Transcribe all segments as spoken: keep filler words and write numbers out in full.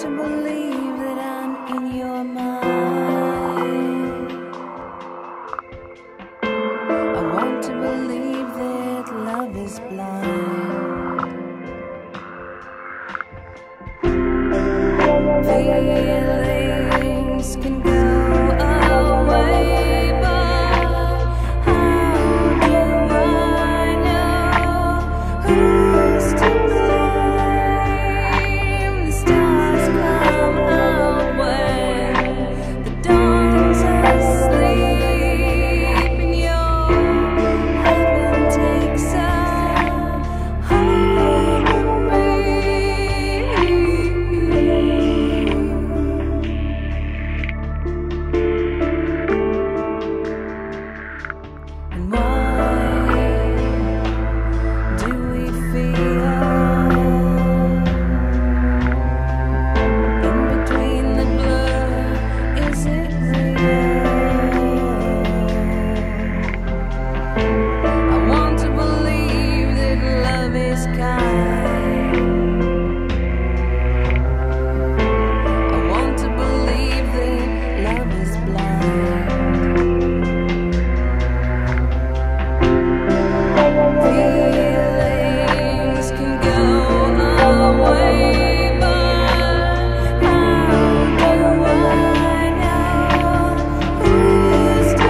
to believe that I'm in your mind. I want to believe that love is blind. Feelings can go away, but how do I know who's to blame? The stars come out when the dawn's asleep, and your heaven takes a hold of me. And why do we feel in between the blur? Is it real? I want to believe that love is kind. I want to believe that love is blind. Feelings can go away, but how do I know who's to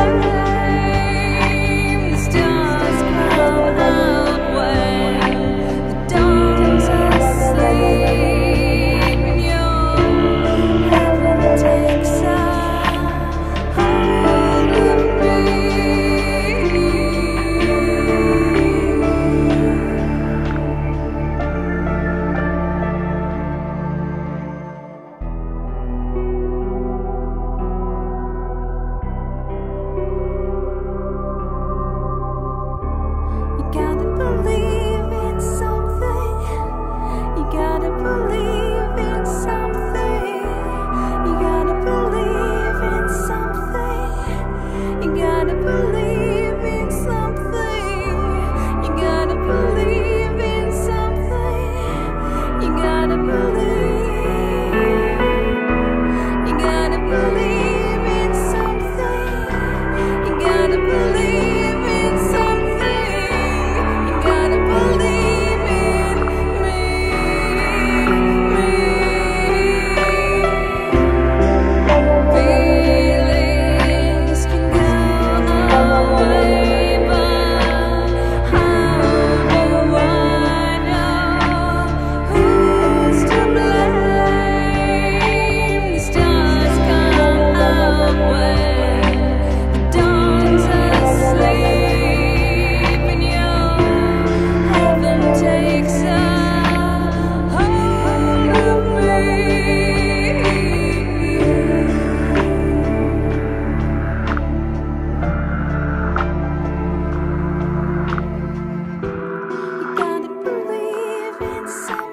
blame? The stars come out when the dawn's asleep, and your heaven takes a hold of me. You gotta believe in something. You gotta believe in something. You gotta believe in something. You gotta believe in something. You gotta believe in something. You gotta believe. You gotta believe in something. You gotta believe in something. You gotta believe in me, me. Feelings can go away, but how do I know who's to blame? The stars come out when the dawn's asleep, and your heaven takes a hold of me. You gotta believe in something.